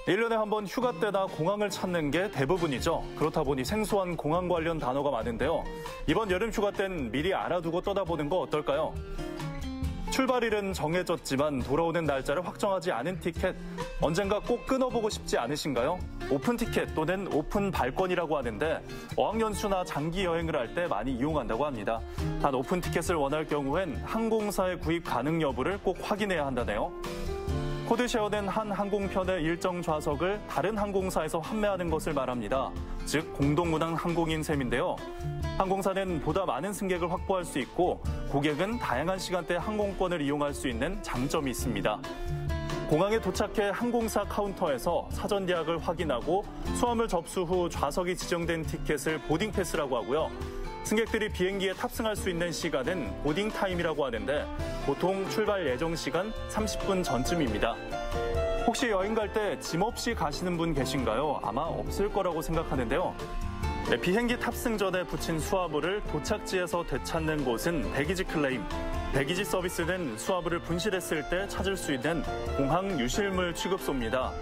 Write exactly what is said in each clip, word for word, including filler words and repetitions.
일 년에 한 번 휴가 때나 공항을 찾는 게 대부분이죠. 그렇다 보니 생소한 공항 관련 단어가 많은데요. 이번 여름 휴가 땐 미리 알아두고 떠나보는 거 어떨까요? 출발일은 정해졌지만 돌아오는 날짜를 확정하지 않은 티켓, 언젠가 꼭 끊어보고 싶지 않으신가요? 오픈 티켓 또는 오픈 발권이라고 하는데 어학연수나 장기 여행을 할 때 많이 이용한다고 합니다. 단 오픈 티켓을 원할 경우엔 항공사의 구입 가능 여부를 꼭 확인해야 한다네요. 코드쉐어는 한 항공편의 일정 좌석을 다른 항공사에서 환매하는 것을 말합니다. 즉 공동운항 항공인 셈인데요. 항공사는 보다 많은 승객을 확보할 수 있고 고객은 다양한 시간대 항공권을 이용할 수 있는 장점이 있습니다. 공항에 도착해 항공사 카운터에서 사전 예약을 확인하고 수화물 접수 후 좌석이 지정된 티켓을 보딩 패스라고 하고요. 승객들이 비행기에 탑승할 수 있는 시간은 보딩 타임이라고 하는데 보통 출발 예정 시간 삼십 분 전쯤입니다. 혹시 여행 갈 때 짐 없이 가시는 분 계신가요? 아마 없을 거라고 생각하는데요. 네, 비행기 탑승 전에 붙인 수화물을 도착지에서 되찾는 곳은 배기지 클레임. 배기지 서비스는 수화물을 분실했을 때 찾을 수 있는 공항 유실물 취급소입니다.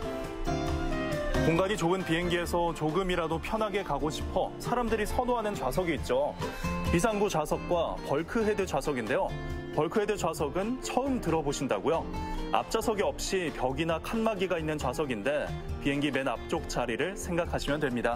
공간이 좁은 비행기에서 조금이라도 편하게 가고 싶어 사람들이 선호하는 좌석이 있죠. 비상구 좌석과 벌크헤드 좌석인데요. 벌크헤드 좌석은 처음 들어보신다고요? 앞좌석이 없이 벽이나 칸막이가 있는 좌석인데 비행기 맨 앞쪽 자리를 생각하시면 됩니다.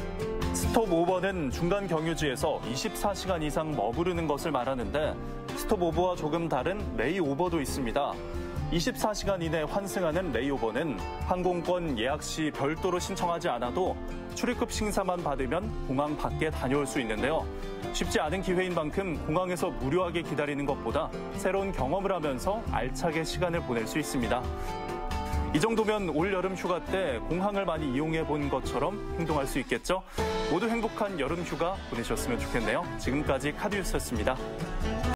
스톱오버는 중간 경유지에서 이십사 시간 이상 머무르는 것을 말하는데 스톱오버와 조금 다른 레이오버도 있습니다. 이십사 시간 이내 환승하는 레이오버는 항공권 예약 시 별도로 신청하지 않아도 출입국 심사만 받으면 공항 밖에 다녀올 수 있는데요. 쉽지 않은 기회인 만큼 공항에서 무료하게 기다리는 것보다 새로운 경험을 하면서 알차게 시간을 보낼 수 있습니다. 이 정도면 올 여름 휴가 때 공항을 많이 이용해 본 것처럼 행동할 수 있겠죠? 모두 행복한 여름 휴가 보내셨으면 좋겠네요. 지금까지 카드뉴스였습니다.